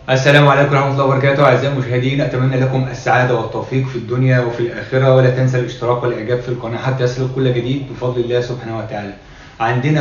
السلام عليكم ورحمة الله وبركاته. أعزائي المشاهدين، أتمنى لكم السعادة والتوفيق في الدنيا وفي الآخرة، ولا تنسى الاشتراك والإعجاب في القناة حتى يصلك كل جديد بفضل الله سبحانه وتعالى. عندنا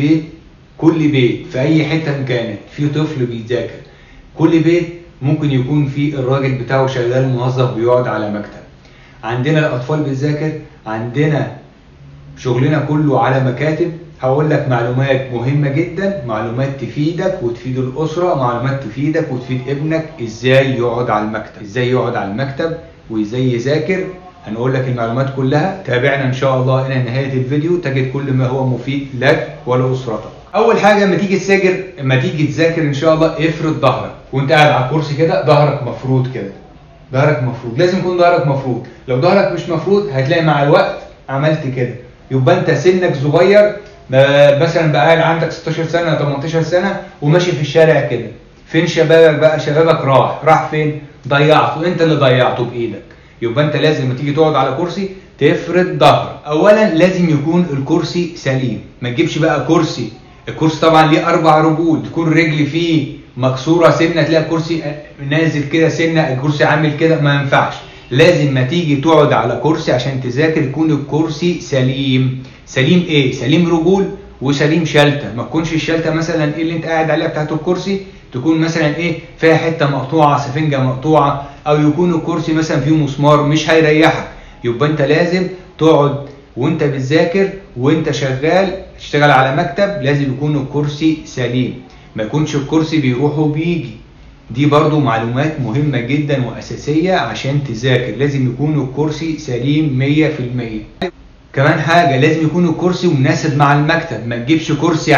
كل بيت في أي حتة كانت في طفل بيذاكر. كل بيت ممكن يكون فيه الراجل بتاعه شغال موظف بيقعد على مكتب. عندنا الأطفال بتذاكر، عندنا شغلنا كله على مكاتب. هقول لك معلومات مهمة جدا، معلومات تفيدك وتفيد الأسرة، معلومات تفيدك وتفيد ابنك ازاي يقعد على المكتب وازاي يذاكر. هنقول لك المعلومات كلها، تابعنا ان شاء الله الى نهاية الفيديو تجد كل ما هو مفيد لك ولأسرتك. اول حاجة لما تيجي تذاكر ان شاء الله افرد ظهرك وانت قاعد على الكرسي كده، ظهرك مفروض كده، ظهرك مفروض، لازم يكون ظهرك مفروض. لو ظهرك مش مفروض هتلاقي مع الوقت عملت كده، يبقى انت سنك صغير، مثلا بقى قاعد عندك 16 سنة 18 سنة وماشي في الشارع كده. فين شبابك بقى؟ شبابك راح فين؟ ضيعته، انت اللي ضيعته بايدك. يبقى انت لازم لما تيجي تقعد على كرسي تفرد ظهرك. اولا لازم يكون الكرسي سليم، ما تجيبش بقى الكرسي طبعا ليه 4 رجول، تكون رجل فيه مكسورة سنة، تلاقي الكرسي نازل كده سنة، الكرسي عامل كده، ما ينفعش. لازم ما تيجي تقعد على كرسي عشان تذاكر يكون الكرسي سليم. سليم ايه؟ سليم رجول وسليم شلته. ما تكونش الشلته مثلا ايه اللي انت قاعد عليها بتاعت الكرسي تكون مثلا ايه فيها حته مقطوعه، سفنجه مقطوعه، او يكون الكرسي مثلا فيه مسمار مش هيريحك. يبقى انت لازم تقعد وانت بتذاكر وانت تشتغل على مكتب، لازم يكون الكرسي سليم، ما يكونش الكرسي بيروح وبيجي. دي برضو معلومات مهمة جدا وأساسية عشان تذاكر، لازم يكون الكرسي سليم 100%. كمان حاجة، لازم يكون الكرسي مناسب مع المكتب. ما تجيبش كرسي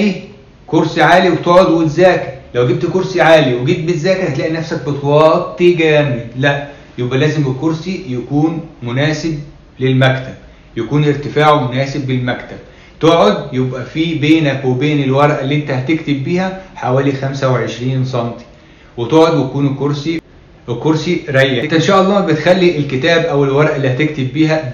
عالي وتقعد وتذاكر. لو جبت كرسي عالي وجيت بتذاكر هتلاقي نفسك بتوطي جامد، لا، يبقى لازم الكرسي يكون مناسب للمكتب، يكون ارتفاعه مناسب بالمكتب. تقعد يبقى في بينك وبين الورقة اللي انت هتكتب بيها حوالي 25 سنتي، وتقعد ويكون الكرسي ريح. انت ان شاء الله بتخلي الكتاب او الورقه اللي هتكتب بيها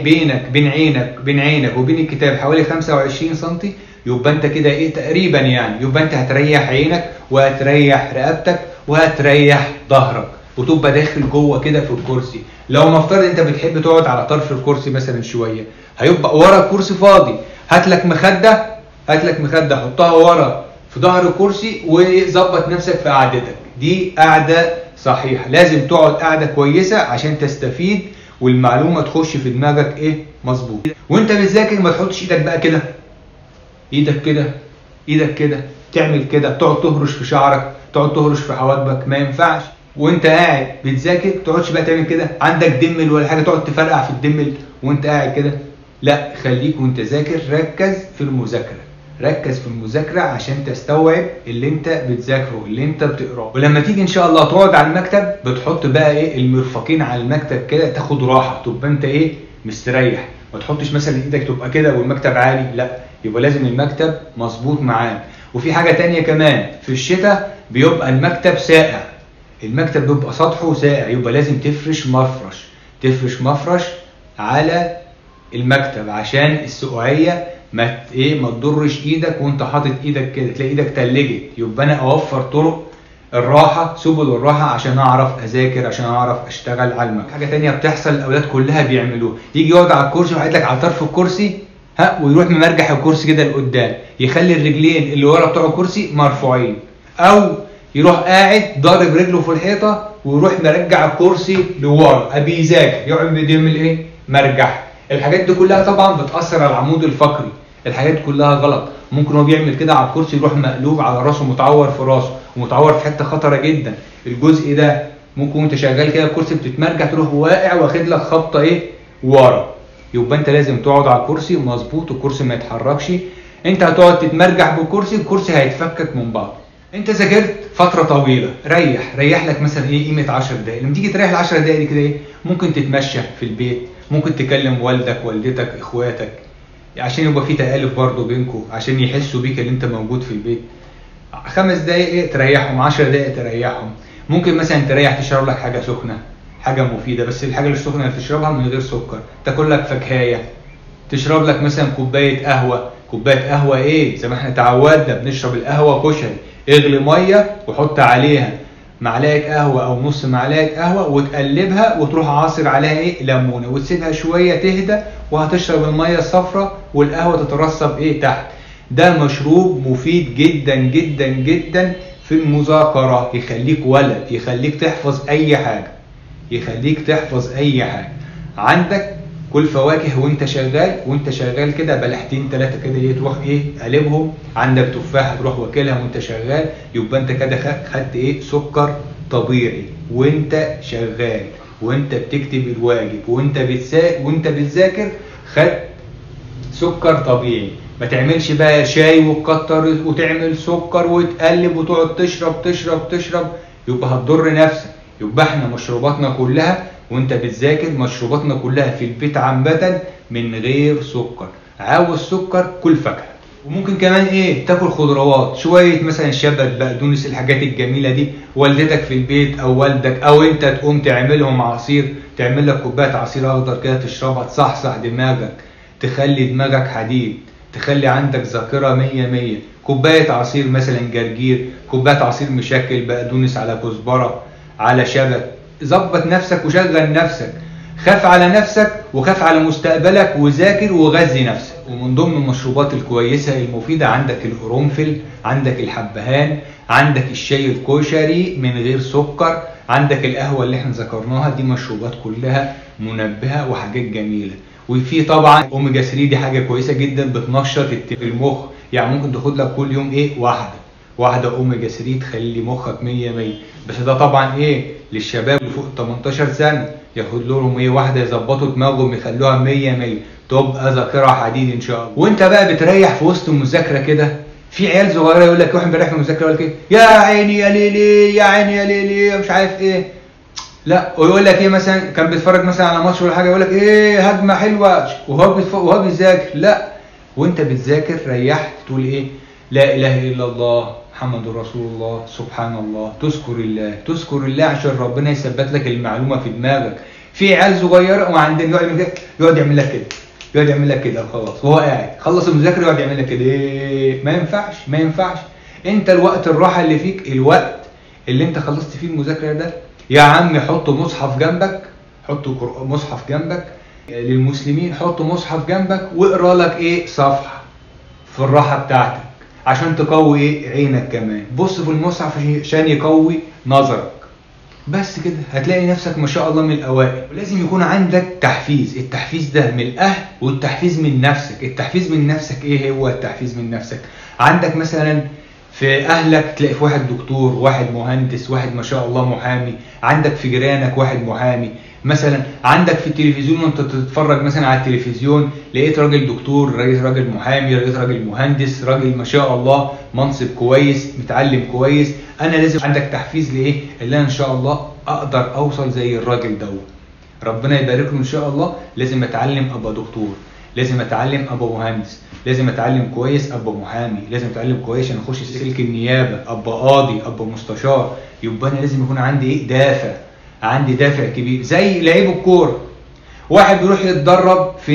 بين عينك وبين الكتاب حوالي 25 سم. يبقى انت كده ايه تقريبا يعني، يبقى انت هتريح عينك وهتريح رقبتك وهتريح ظهرك وتبقى داخل جوه كده في الكرسي. لو نفترض انت بتحب تقعد على طرف الكرسي مثلا شويه، هيبقى ورا الكرسي فاضي، هات لك مخده حطها ورا في ظهر الكرسي وظبط نفسك في قعدتك. دي قعده صحيح، لازم تقعد قاعده كويسه عشان تستفيد والمعلومه تخش في دماغك ايه مظبوط. وانت بتذاكر ما تحطش ايدك بقى كده، ايدك كده تعمل كده، تقعد تهرش في شعرك، تقعد تهرش في حواجبك، ما ينفعش. وانت قاعد بتذاكر تقعدش بقى تعمل كده، عندك دمل ولا حاجه تقعد تفرقع في الدمل وانت قاعد كده، لا، خليك وانت ذاكر ركز في المذاكره عشان تستوعب اللي انت بتذاكره اللي انت بتقراه. ولما تيجي ان شاء الله تقعد على المكتب بتحط بقى ايه المرفقين على المكتب كده، تاخد راحه، تبقى انت ايه مستريح. ما تحطش مثلا ايدك تبقى كده والمكتب عالي، لا، يبقى لازم المكتب مظبوط معاك. وفي حاجه تانية كمان، في الشتاء بيبقى المكتب ساقع، المكتب بيبقى سطحه ساقع، يبقى لازم تفرش مفرش على المكتب عشان السقوعيه ما تضرش ايدك وانت حاطط ايدك كده، تلاقي ايدك تلجت. يبقى انا اوفر طرق الراحه، سبل الراحه عشان اعرف اذاكر، عشان اعرف اشتغل على المكتب. حاجه تانية بتحصل الاولاد كلها بيعملوها، يجي يقعد على الكرسي وقاعد لك على طرف الكرسي ويروح ممرجح الكرسي كده لقدام، يخلي الرجلين اللي ورا بتوع الكرسي مرفوعين، او يروح قاعد ضارب رجله في الحيطه ويروح مرجع الكرسي لورا بيذاكر، يقعد بيعمل ايه مرجح. الحاجات دي كلها طبعا بتاثر على العمود الفقري، الحاجات دي كلها غلط. ممكن هو بيعمل كده على الكرسي يروح مقلوب على راسه، متعور في راسه ومتعور في حته خطره جدا. الجزء ده ممكن وانت شغال كده الكرسي بتتمرجع تروح واقع واخد لك خبطه ورا. يبقى انت لازم تقعد على الكرسي مظبوط، الكرسي ما يتحركش. انت هتقعد تتمرجح بالكرسي، الكرسي هيتفكك من بعض. انت ذاكرت فتره طويله، ريح لك مثلا قيمه 10 دقائق. لما تيجي تريح ال10 دقائق دي كده ممكن تتمشى في البيت، ممكن تكلم والدك والدتك اخواتك عشان يبقى في تآلف برضه بينكم، عشان يحسوا بيك اللي انت موجود في البيت. 5 دقائق تريحهم، 10 دقائق تريحهم. ممكن مثلا تريح تشرب لك حاجه سخنه، حاجه مفيده، بس الحاجه السخنه اللي تشربها من غير سكر. تاكل لك فاكهيه، تشرب لك مثلا كوبايه قهوه زي ما احنا تعودنا بنشرب القهوه كشري. اغلي ميه وحط عليها معلقه قهوه او نص معلقه قهوه وتقلبها وتروح عاصر عليها ايه ليمونه وتسيبها شويه تهدى وهتشرب الميه الصفراء والقهوه تترسب ايه تحت. ده مشروب مفيد جدا جدا جدا في المذاكره، يخليك ولد، يخليك تحفظ اي حاجه، يخليك تحفظ اي حاجه. عندك كل فواكه وانت شغال كده بلحتين 3 كده ايه تروح ايه قلبهم. عندك تفاحه تروح واكلها وانت شغال، يبقى انت كده خدت ايه سكر طبيعي وانت شغال وانت بتكتب الواجب وانت بتذاكر خدت سكر طبيعي. ما تعملش بقى شاي وتكتر وتعمل سكر وتقلب وتقعد تشرب، يبقى هتضر نفسك. يبقى احنا مشروباتنا كلها وانت بتذاكر، مشروباتنا كلها في البيت عامة من غير سكر. عاوز سكر كل فاكهة، وممكن كمان ايه تاكل خضروات شوية، مثلا شبت بقدونس الحاجات الجميلة دي. والدتك في البيت او والدك او انت تقوم تعملهم عصير، تعمل لك كوباية عصير اخضر كده تشربها تصحصح دماغك، تخلي دماغك حديد، تخلي عندك ذاكرة 100. كوباية عصير مثلا جرجير، كوباية عصير مشكل بقدونس على كزبرة على شبت. ظبط نفسك وشغل نفسك، خاف على نفسك وخاف على مستقبلك وذاكر وغذي نفسك. ومن ضمن المشروبات الكويسة المفيدة عندك القرنفل، عندك الحبهان، عندك الشاي الكشري من غير سكر، عندك القهوة اللي احنا ذكرناها. دي مشروبات كلها منبهة وحاجات جميلة. وفي طبعا اوميجا 3 دي حاجة كويسة جدا بتنشط المخ. يعني ممكن تاخد لك كل يوم ايه واحدة اوميجا 3 تخلي مخك 100. بس ده طبعا ايه للشباب اللي فوق 18 سنة، ياخد لهم ايه واحدة يظبطوا دماغهم يخلوها 100 تبقى ذاكرة حديد ان شاء الله. وانت بقى بتريح في وسط المذاكرة كده، في عيال صغيرة يقول لك واحد بيريح في المذاكرة يقول لك ايه يا عيني يا ليلي يا عيني يا ليلي مش عارف ايه. لا، ويقول لك ايه مثلا كان بيتفرج مثلا على ماتش ولا حاجة يقول لك ايه هجمة حلوة وهو بيذاكر. لا، وانت بتذاكر ريحت تقول ايه لا اله الا الله محمد رسول الله سبحان الله، تذكر الله عشان ربنا يثبت لك المعلومه في دماغك. في عيال صغيره وعندنا يقعد يعمل لك كده خلاص وهو قاعد خلص المذاكره يقعد يعمل لك كده. ايه ما ينفعش. انت الوقت الراحه اللي فيك، الوقت اللي انت خلصت فيه المذاكره ده، يا عم حط مصحف جنبك للمسلمين، حط مصحف جنبك واقرا لك ايه صفحه في الراحه بتاعتك عشان تقوي ايه عينك. كمان بص في المصحف عشان يقوي نظرك. بس كده هتلاقي نفسك ما شاء الله من الاوائل. ولازم يكون عندك تحفيز، التحفيز ده من الاهل والتحفيز من نفسك. التحفيز من نفسك ايه هو التحفيز من نفسك؟ عندك مثلا في اهلك تلاقي في واحد دكتور، واحد مهندس، واحد ما شاء الله محامي. عندك في جيرانك واحد محامي مثلا. عندك في التلفزيون وانت تتفرج مثلا على التلفزيون لقيت راجل دكتور، راجل محامي، لقيت راجل مهندس، راجل ما شاء الله منصب كويس، متعلم كويس. انا لازم عندك تحفيز لايه؟ اللي انا ان شاء الله اقدر اوصل زي الراجل دوت، ربنا يبارك له ان شاء الله. لازم اتعلم ابقى دكتور، لازم اتعلم ابقى مهندس، لازم اتعلم كويس ابقى محامي، لازم اتعلم كويس عشان اخش سلك النيابه، ابقى قاضي، ابقى مستشار. يبقى انا لازم يكون عندي ايه عندي دافع كبير. زي لعيب الكوره، واحد بيروح يتدرب في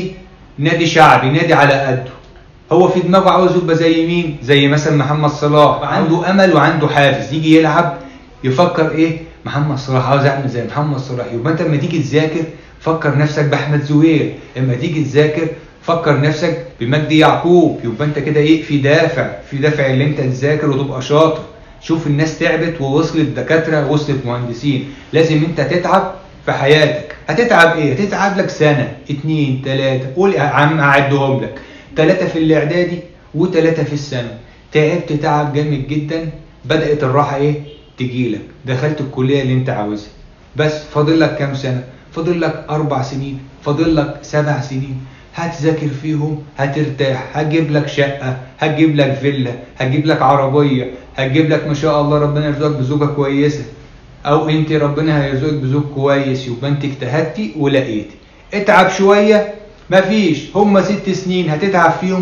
نادي شعبي، نادي على قده، هو في دماغه عاوز يبقى زي مين؟ زي مثلا محمد صلاح، عنده امل وعنده حافز، يجي يلعب يفكر ايه محمد صلاح عاوز اعمل زي محمد صلاح. يبقى انت لما تيجي تذاكر فكر نفسك باحمد زويل، اما تيجي تذاكر فكر نفسك بمجدي يعقوب. يبقى انت كده ايه في دافع اللي انت تذاكر وتبقى شاطر. شوف الناس تعبت ووصلت دكاتره ووصلت مهندسين، لازم انت تتعب في حياتك. هتتعب ايه؟ هتتعب لك سنه 2 3، قول يا عم اعدهم لك، 3 في الاعدادي و3 في الثانوي. تعبت تعب جامد جدا، بدات الراحه ايه تجيلك، دخلت الكليه اللي انت عاوزها. بس فاضل لك كام سنه؟ فاضل لك 4 سنين، فاضل لك 7 سنين. هتذاكر فيهم، هترتاح، هتجيب لك شقه، هتجيب لك فيلا، هتجيب لك عربيه، هتجيب لك ما شاء الله ربنا يرزقك بزوجه كويسه، او انت ربنا هيرزقك بزوج كويس. يبقى انت اجتهدتي ولقيتي. اتعب شويه، مفيش، هم 6 سنين هتتعب فيهم،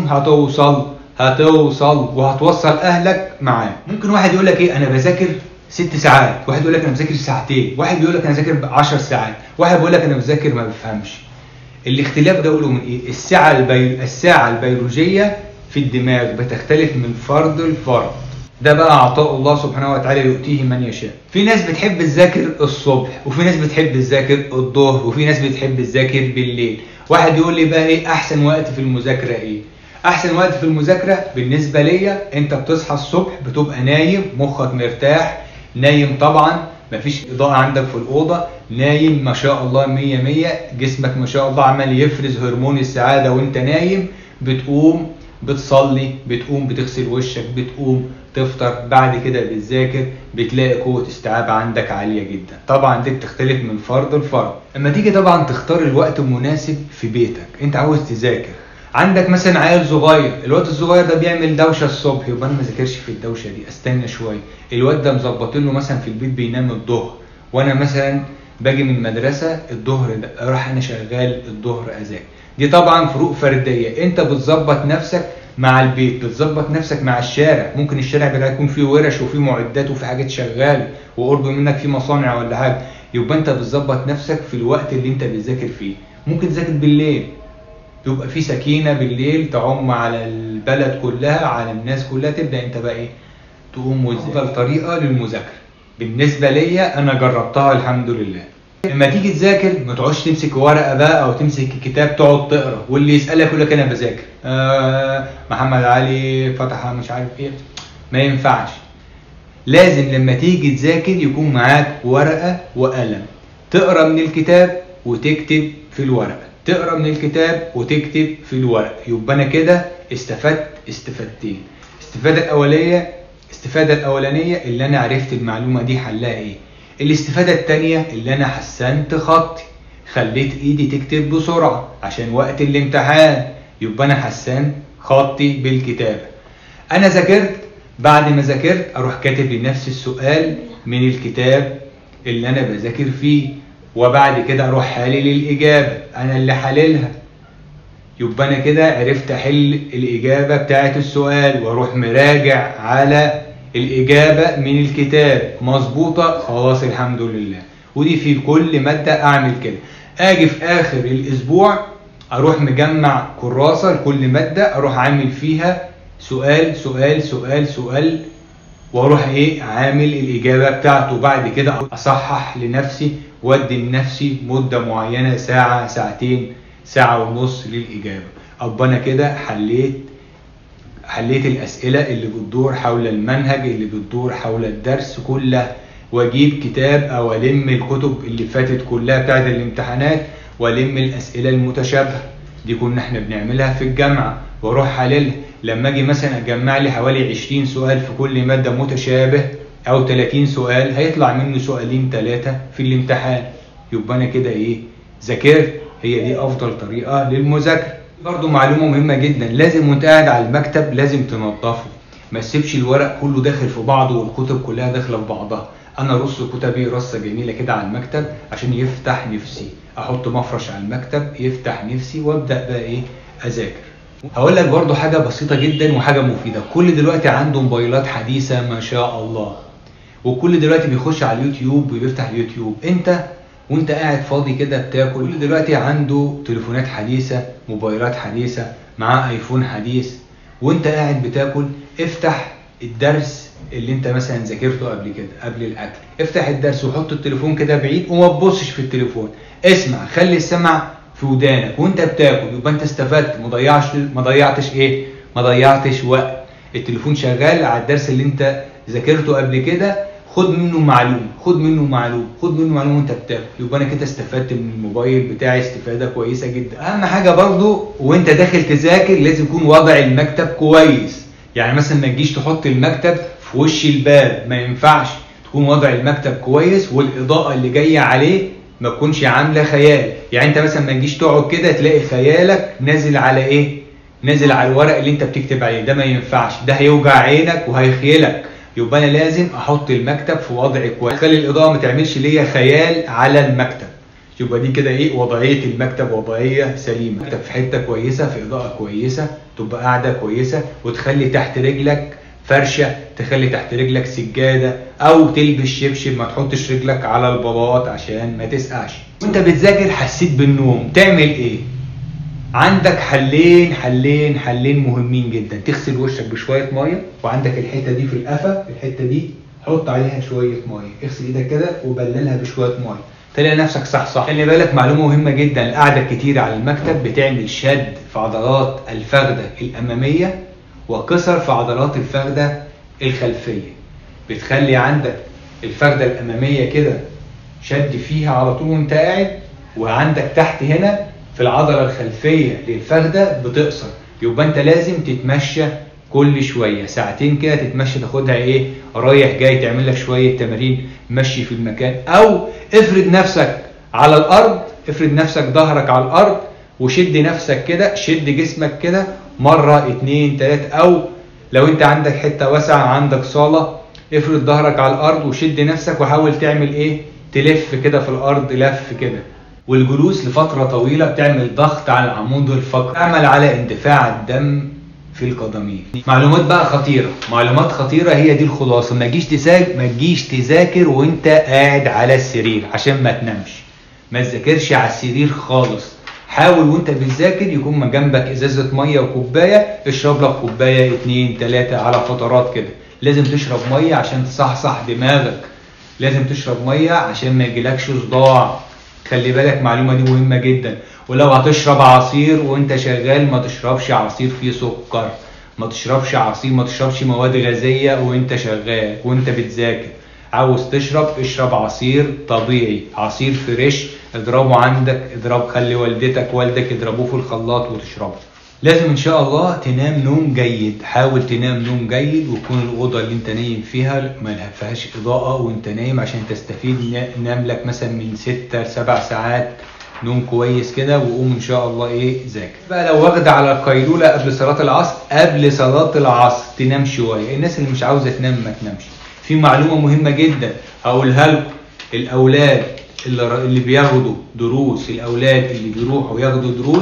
هتوصل وهتوصل اهلك معاك. ممكن واحد يقول لك ايه انا بذاكر 6 ساعات، واحد يقول لك انا بذاكر ساعتين، واحد يقول لك انا بذاكر 10 ساعات، واحد بيقول لك انا بذاكر ما بفهمش. الاختلاف ده قوله من ايه؟ الساعه البيولوجيه في الدماغ بتختلف من فرد لفرد. ده بقى عطاء الله سبحانه وتعالى يؤتيه من يشاء. في ناس بتحب تذاكر الصبح، وفي ناس بتحب تذاكر الظهر، وفي ناس بتحب تذاكر بالليل. واحد يقول لي بقى ايه احسن وقت في المذاكره ايه؟ احسن وقت في المذاكره بالنسبه ليا انت بتصحى الصبح بتبقى نايم، مخك مرتاح، نايم طبعا مفيش اضاءه عندك في الاوضه، نايم ما شاء الله 100، جسمك ما شاء الله عمال يفرز هرمون السعاده وانت نايم. بتقوم بتصلي، بتقوم بتغسل وشك، بتقوم تفطر، بعد كده بتذاكر، بتلاقي قوة استيعاب عندك عالية جدا. طبعا دي بتختلف من فرد لفرد. اما تيجي طبعا تختار الوقت المناسب في بيتك، انت عاوز تذاكر، عندك مثلا عيل صغير، الواد الصغير ده بيعمل دوشه الصبح، يبقى انا ما ذاكرش في الدوشه دي، استنى شويه. الواد ده مظبطين له مثلا في البيت بينام الظهر، وانا مثلا باجي من المدرسه الظهر ده اروح انا شغال الظهر اذاكر. دي طبعا فروق فرديه، انت بتظبط نفسك مع البيت، بتظبط نفسك مع الشارع. ممكن الشارع بقى يكون فيه ورش وفيه معدات وفيه حاجات شغاله، وقرب منك فيه مصانع ولا حاجه، يبقى انت بتظبط نفسك في الوقت اللي انت بتذاكر فيه. ممكن تذاكر بالليل، يبقى في سكينه بالليل تعم على البلد كلها، على الناس كلها، تبدا انت بقى ايه تقوم وتذاكر. افضل طريقه للمذاكره بالنسبه ليا انا جربتها الحمد لله. لما تيجي تذاكر ما تقعدش تمسك ورقه بقى او تمسك كتاب تقعد تقرا، واللي يسالك يقول لك انا بذاكر محمد علي فتح مش عارف ايه، ما ينفعش. لازم لما تيجي تذاكر يكون معاك ورقه وقلم، تقرا من الكتاب وتكتب في الورقه، تقرا من الكتاب وتكتب في الورق. يبقى انا كده استفدت استفادتين. الاستفاده الاولانيه اللي انا عرفت المعلومه دي حلها ايه. الاستفاده الثانيه اللي انا حسنت خطي، خليت ايدي تكتب بسرعه عشان وقت الامتحان، يبقى انا حسنت خطي بالكتابه. انا ذاكرت، بعد ما ذاكرت اروح كاتب لنفسي السؤال من الكتاب اللي انا بذاكر فيه، وبعد كده اروح حالل الاجابه، انا اللي حللها. يبقى انا كده عرفت احل الاجابه بتاعه السؤال، واروح مراجع على الاجابه من الكتاب مظبوطه، خلاص الحمد لله. ودي في كل ماده اعمل كده. اجي في اخر الاسبوع اروح مجمع كراسه لكل ماده، اروح عامل فيها سؤال سؤال سؤال سؤال، واروح ايه عامل الاجابه بتاعته. بعد كده اصحح لنفسي وادي لنفسي مده معينه، ساعه ساعتين ساعه ونص للاجابه. ابقى انا كده حليت الاسئله اللي بتدور حول المنهج، اللي بتدور حول الدرس كله. واجيب كتاب او الم الكتب اللي فاتت كلها بتاعت الامتحانات، والم الاسئله المتشابهه دي كنا احنا بنعملها في الجامعه، واروح حللها. لما اجي مثلا اجمع لي حوالي 20 سؤال في كل ماده متشابه او 30 سؤال، هيطلع منه سؤالين 3 في الامتحان. يبقى انا كده ايه ذاكرت. هي دي افضل طريقه للمذاكره. برضو معلومه مهمه جدا، لازم وانت قاعد على المكتب لازم تنظفه، ما تسيبش الورق كله داخل في بعضه والكتب كلها داخله في بعضها. انا رص كتبي رصه جميله كده على المكتب عشان يفتح نفسي، احط مفرش على المكتب يفتح نفسي، وابدا بقى ايه اذاكر. هقول لك برضو حاجه بسيطه جدا وحاجه مفيده. كل دلوقتي عنده موبايلات حديثه ما شاء الله، وكل دلوقتي بيخش على اليوتيوب وبيفتح اليوتيوب. انت وانت قاعد فاضي كده بتاكل، كل دلوقتي عنده تليفونات حديثه، موبايلات حديثه، معاه ايفون حديث، وانت قاعد بتاكل افتح الدرس اللي انت مثلا ذاكرته قبل كده قبل الاكل، افتح الدرس وحط التليفون كده بعيد وما تبصش في التليفون، اسمع، خلي السمع في ودانك وانت بتاكل. يبقى انت استفدت، ما ضيعتش وقت. التليفون شغال على الدرس اللي انت ذاكرته قبل كده، خد منه معلومه وانت بتاكل. يبقى انا كده استفدت من الموبايل بتاعي استفاده كويسه جدا. اهم حاجه برضو وانت داخل تذاكر لازم يكون وضع المكتب كويس. يعني مثلا ما تجيش تحط المكتب في وش الباب، ما ينفعش. تكون وضع المكتب كويس، والاضاءه اللي جايه عليه ما تكونش عامله خيال. يعني انت مثلا ما تجيش تقعد كده تلاقي خيالك نازل على ايه؟ نازل على الورق اللي انت بتكتب عليه، ده ما ينفعش، ده هيوجع عينك وهيخيلك. يبقى انا لازم احط المكتب في وضع كويس، خلي الاضاءه ما تعملش ليا خيال على المكتب. يبقى دي كده ايه وضعيه المكتب، وضعيه سليمه. المكتب في حته كويسه، في اضاءه كويسه، تبقى قاعده كويسه، وتخلي تحت رجلك فرشه، تخلي تحت رجلك سجاده، او تلبس شبشب، ما تحطش رجلك على البلاط عشان ما تسقعش. وانت بتذاكر حسيت بالنوم تعمل ايه؟ عندك حلين مهمين جدا. تغسل وشك بشويه ميه، وعندك الحته دي في القفا، الحته دي حط عليها شويه ميه، اغسل ايدك كده وبللها بشويه ميه، تلاقي نفسك صح. خلي بالك معلومه مهمه جدا، القعده الكتير على المكتب بتعمل شد في عضلات الفخده الاماميه وكسر في عضلات الفخده الخلفيه، بتخلي عندك الفخده الاماميه كده شد فيها على طول وانت قاعد، وعندك تحت هنا في العضله الخلفيه للفخده بتقصر. يبقى انت لازم تتمشى كل شويه، ساعتين كده تتمشى، تاخدها ايه رايح جاي، تعمل لك شويه تمارين مشي في المكان، او افرد نفسك على الارض، افرد نفسك ظهرك على الارض وشد نفسك كده، شد جسمك كده مره 2 3، او لو انت عندك حته واسعه عندك صاله افرد ظهرك على الارض وشد نفسك وحاول تعمل ايه، تلف كده في الارض لف كده. والجلوس لفتره طويله بتعمل ضغط على العمود الفقري، تعمل على اندفاع الدم في القدمين. معلومات بقى خطيره، معلومات خطيره، هي دي الخلاصه. ما تجيش تذاكر وانت قاعد على السرير عشان ما تنامش، ما تذاكرش على السرير خالص. حاول وانت بتذاكر يكون جنبك ازازه ميه وكوبايه، اشرب لك كوبايه 2 3 على فترات كده. لازم تشرب ميه عشان تصحصح دماغك، لازم تشرب ميه عشان ما يجيلكش صداع. خلي بالك المعلومه دي مهمه جدا. ولو هتشرب عصير وانت شغال ما تشربش عصير فيه سكر، ما تشربش عصير، ما تشربش مواد غازيه وانت شغال وانت بتذاكر. عاوز تشرب اشرب عصير طبيعي، عصير فريش، اضربه عندك، خلي والدك يضربوه في الخلاط وتشربه. لازم ان شاء الله تنام نوم جيد، حاول تنام نوم جيد، وتكون الاوضه اللي انت نايم فيها ما فيهاش اضاءه وانت نايم عشان تستفيد. نام لك مثلا من 6 ل 7 ساعات نوم كويس كده، وقوم ان شاء الله ذاكر. بقى لو واخد على القيلوله قبل صلاه العصر، تنام شويه. الناس اللي مش عاوزه تنام ما تنامش. في معلومه مهمه جدا هقولها لكم، الاولاد اللي بياخدوا دروس، الاولاد اللي بيروحوا ياخدوا دروس،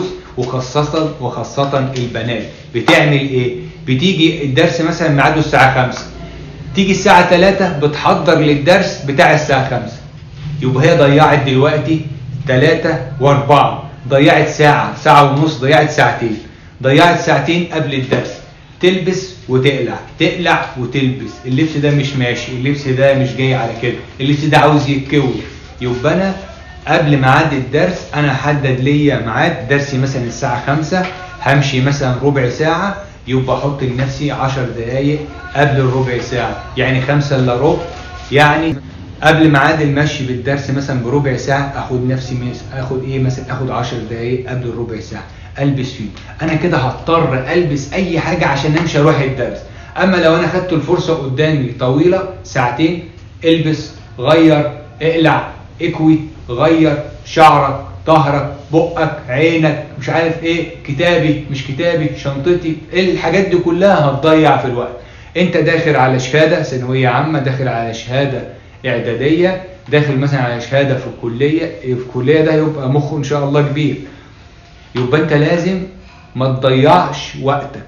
وخاصة البنات، بتعمل ايه؟ بتيجي الدرس مثلا ميعاده الساعة 5، تيجي الساعة 3 بتحضر للدرس بتاع الساعة 5، يبقى هي ضيعت دلوقتي 3 و4، ضيعت ساعة ونص، ضيعت ساعتين، ضيعت ساعتين قبل الدرس. تلبس تقلع وتلبس، اللبس ده مش ماشي، اللبس ده مش جاي على كده، اللبس ده عاوز يتكوي. يبقى انا قبل ميعاد الدرس انا حدد ليا ميعاد درسي مثلا الساعه 5، همشي مثلا ربع ساعه، يبقى احط لنفسي 10 دقائق قبل الربع ساعه، يعني 5 الا ربع، يعني قبل ميعاد المشي بالدرس مثلا بربع ساعه اخد نفسي اخد 10 دقائق قبل الربع ساعه البس فيه. انا كده هضطر البس اي حاجه عشان امشي اروح الدرس. اما لو انا خدت الفرصه قدامي طويله ساعتين، البس، غير، اقلع، اكوي، غير شعرك، ظهرك، بقك، عينك، مش عارف ايه، كتابي مش كتابي، شنطتي، الحاجات دي كلها هتضيع في الوقت. انت داخل على شهاده ثانويه عامه، داخل على شهاده اعداديه، داخل مثلا على شهاده في الكليه، ده يبقى مخه ان شاء الله كبير. يبقى انت لازم ما تضيعش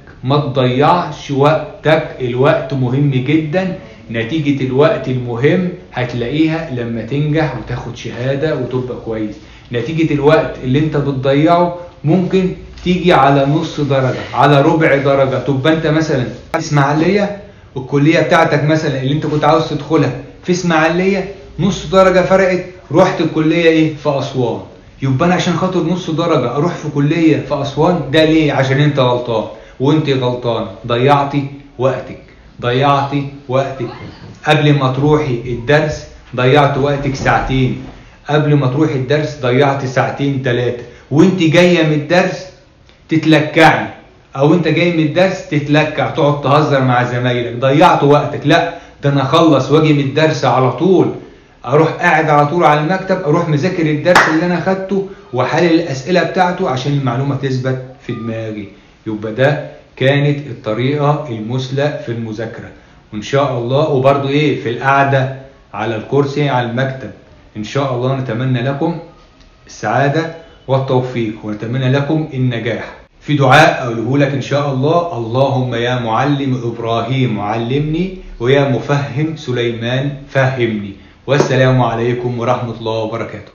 وقتك، الوقت مهم جدا. نتيجة الوقت المهم هتلاقيها لما تنجح وتاخد شهادة وتبقى كويس. نتيجة الوقت اللي انت بتضيعه ممكن تيجي على نص درجة، على ربع درجة. تبقى انت مثلا في اسماعيلية، والكلية بتاعتك مثلا اللي انت كنت عاوز تدخلها في اسماعيلية، نص درجة فرقت، رحت الكلية في أسوان. يبقى انا عشان خاطر نص درجة اروح في كلية في أسوان، ده ليه؟ عشان انت غلطان وانت غلطان، ضيعتي وقتك. قبل ما تروحي الدرس ضيعت وقتك ساعتين، قبل ما تروحي الدرس ضيعت ساعتين 3، وانت جايه من الدرس تتلكعي، او انت جاي من الدرس تتلكع، تقعد تهزر مع زمايلك، ضيعت وقتك. لا، ده انا اخلص واجي من الدرس على طول، اروح قاعد على طول على المكتب، اروح مذاكر الدرس اللي انا خدته وحلل الاسئله بتاعته عشان المعلومه تثبت في دماغي. يبقى ده كانت الطريقة المثلى في المذاكرة، وإن شاء الله. وبرضو في القعدة على الكرسي على المكتب، إن شاء الله نتمنى لكم السعادة والتوفيق، ونتمنى لكم النجاح. في دعاء أقوله لك إن شاء الله: اللهم يا معلم إبراهيم علمني، ويا مفهم سليمان فهمني. والسلام عليكم ورحمة الله وبركاته.